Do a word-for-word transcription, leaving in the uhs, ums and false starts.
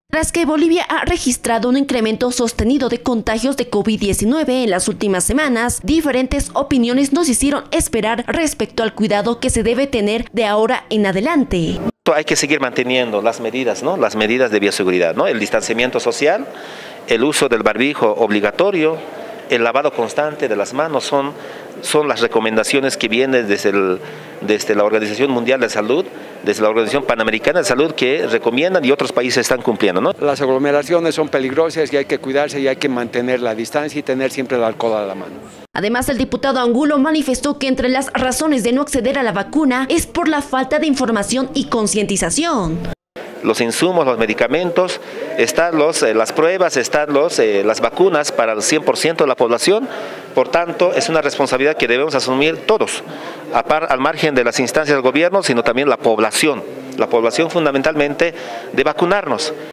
Tras que Bolivia ha registrado un incremento sostenido de contagios de COVID diecinueve en las últimas semanas, diferentes opiniones nos hicieron esperar respecto al cuidado que se debe tener de ahora en adelante. Hay que seguir manteniendo las medidas, ¿no? Las medidas de bioseguridad, ¿no? El distanciamiento social, el uso del barbijo obligatorio, el lavado constante de las manos son, son las recomendaciones que vienen desde, el, desde la Organización Mundial de Salud, desde la Organización Panamericana de Salud, que recomiendan y otros países están cumpliendo, ¿no? Las aglomeraciones son peligrosas y hay que cuidarse y hay que mantener la distancia y tener siempre el alcohol a la mano. Además, el diputado Angulo manifestó que entre las razones de no acceder a la vacuna es por la falta de información y concientización. Los insumos, los medicamentos, están los, eh, las pruebas, están los, eh, las vacunas para el cien por ciento de la población. Por tanto, es una responsabilidad que debemos asumir todos, a par, al margen de las instancias del gobierno, sino también la población. La población fundamentalmente de vacunarnos.